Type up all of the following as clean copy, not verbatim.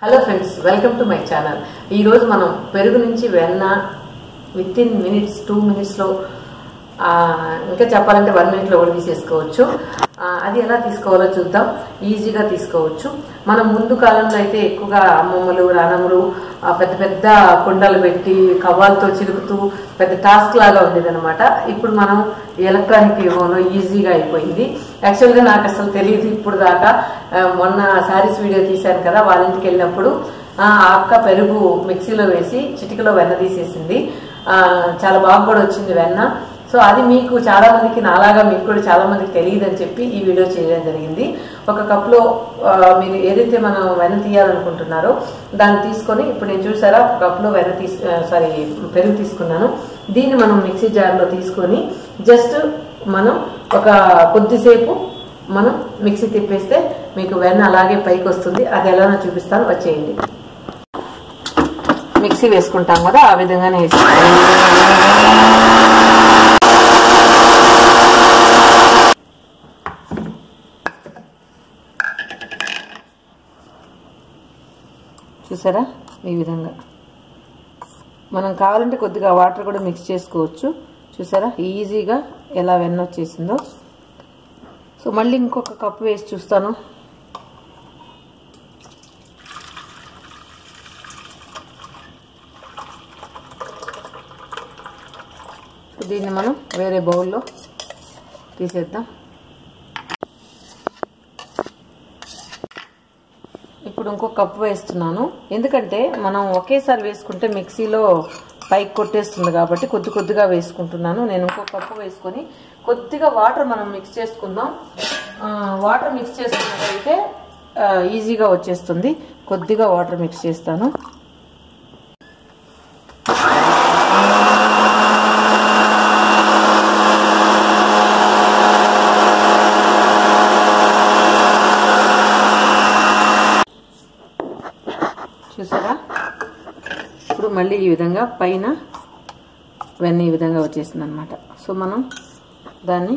Hello friends, welcome to my channel. ఈరోజు మనం పెరుగు నుంచి వెన్న వితిన్ మినిట్స్ 2 minutesలో ఇంకా చెప్పాలంటే 1 minute కూడా తీసేసుకోవచ్చు. అది ఎలా తీసుకోవాలో చూద్దాం. ఈజీగా తీసుకోవచ్చు. మనం ముందు కాలంలో అయితే ఎక్కువగా అమ్మమ్మలు నానమ్మలు పెద్ద పెద్ద కుండలు పెట్టి కవ్వాలతో చిలుకుతూ పెద్ద టాస్క్ లాగా ఉండేది అనమాట. ఇప్పుడు మనం ఎలక్ట్రానిక్ యుగంలో ఈజీగా అయిపోయింది. యాక్చువల్గా నాకు అసలు తెలియదు ఇప్పుడు దాకా. మొన్న శారీస్ వీడియో తీశాను కదా, వాళ్ళ ఇంటికి వెళ్ళినప్పుడు ఆ అక్క పెరుగు మిక్సీలో వేసి చిటికలో వెన్న తీసేసింది. చాలా బాగా కూడా వచ్చింది వెన్న. సో అది మీకు చాలా మందికి నాలాగా మీకు కూడా చాలా మందికి తెలియదు అని చెప్పి ఈ వీడియో చేయడం జరిగింది. ఒక కప్లో మీరు ఏదైతే మనం వెన్న తీయాలనుకుంటున్నారో దాన్ని తీసుకొని, ఇప్పుడు నేను చూసారా ఒక కప్లో పెరుగు తీసుకున్నాను. దీన్ని మనం మిక్సీ జార్లో తీసుకొని జస్ట్ మనం ఒక కొద్దిసేపు మనం మిక్సీ తిప్పేస్తే మీకు వెన్న అలాగే పైకి వస్తుంది. అది ఎలానో చూపిస్తాను, వచ్చేయండి. మిక్సీ వేసుకుంటాం కదా, ఆ విధంగానే వేసుకుంటాం. చూసారా, ఈ విధంగా మనం కావాలంటే కొద్దిగా వాటర్ కూడా మిక్స్ చేసుకోవచ్చు. చూసారా ఈజీగా ఎలా వెన్న వచ్చేసిందో. సో మళ్ళీ ఇంకొక కప్పు వేసి చూస్తాను. దీన్ని మనం వేరే బౌల్లో తీసేద్దాం. ఇప్పుడు ఇంకొక కప్పు వేస్తున్నాను, ఎందుకంటే మనం ఒకేసారి వేసుకుంటే మిక్సీలో పైకి కొట్టేస్తుంది కాబట్టి కొద్ది కొద్దిగా వేసుకుంటున్నాను. నేను ఇంకొక కప్పు వేసుకొని కొద్దిగా వాటర్ మనం మిక్స్ చేసుకుందాం. వాటర్ మిక్స్ చేసుకున్నట్లయితే ఈజీగా వచ్చేస్తుంది. కొద్దిగా వాటర్ మిక్స్ చేస్తాను. చూసారా, ఇప్పుడు మళ్ళీ ఈ విధంగా పైన వెన్న ఈ విధంగా వచ్చేసింది అనమాట. సో మనం దాన్ని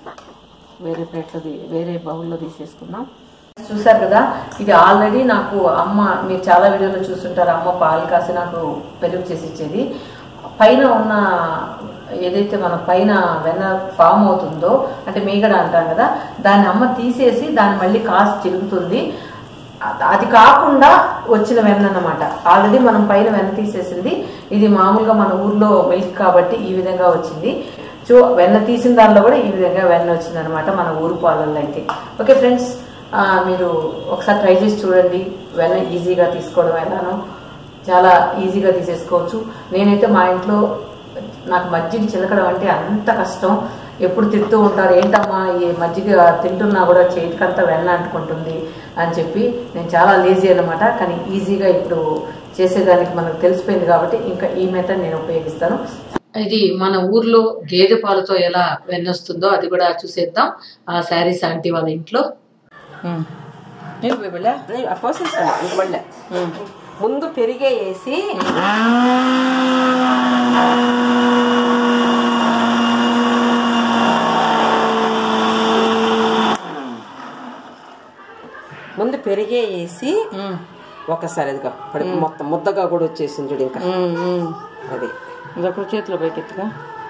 వేరే బౌల్లో తీసేసుకుందాం. చూసారు కదా, ఇది ఆల్రెడీ నాకు అమ్మ, మీరు చాలా వీడియోలో చూస్తుంటారు, అమ్మ పాలు కాసి నాకు పెరుగు చేసి ఇచ్చేది. పైన ఉన్న ఏదైతే మన పైన వెన్న ఫామ్ అవుతుందో అంటే మీగడ అంటాం కదా, దాన్ని అమ్మ తీసేసి దాన్ని మళ్ళీ కాసి చిలుకుతుంది. అది కాకుండా వచ్చిన వెన్న అన్నమాట. ఆల్రెడీ మనం పైన వెన్న తీసేసింది. ఇది మామూలుగా మన ఊర్లో మిల్క్ కాబట్టి ఈ విధంగా వచ్చింది. సో వెన్న తీసిన దానిలో కూడా ఈ విధంగా వెన్న వచ్చింది అనమాట మన ఊరు పాలల్లో అయితే. ఓకే ఫ్రెండ్స్, మీరు ఒకసారి ట్రై చేసి చూడండి. వెన్న ఈజీగా తీసుకోవడం ఎలానో చాలా ఈజీగా తీసేసుకోవచ్చు. నేనైతే మా ఇంట్లో నాకు మజ్జిగ చిలకడం అంటే అంత కష్టం. ఎప్పుడు తిడుతూ ఉంటారు, ఏంటమ్మా ఈ మజ్జిగ తింటున్నా కూడా చేతికంతా వెన్న అంటుకుంటుంది అని చెప్పి. నేను చాలా లేజీ అనమాట, కానీ ఈజీగా ఇప్పుడు చేసేదానికి మనకు తెలిసిపోయింది కాబట్టి ఇంకా ఈ మెథడ్ నేను ఉపయోగిస్తాను. ఇది మన ఊర్లో గేదె పాలతో ఎలా వెన్న వస్తుందో అది కూడా చూసేద్దాం. ఆ శారీస్ ఆంటీ వాళ్ళ ఇంట్లో ముందు పెరిగే వేసి ఒకసారి మొత్తం ముద్దగా కూడా వచ్చేసింది చూడు. ఇంకా అది ఇదొక చేతిలో పైకెత్తుగా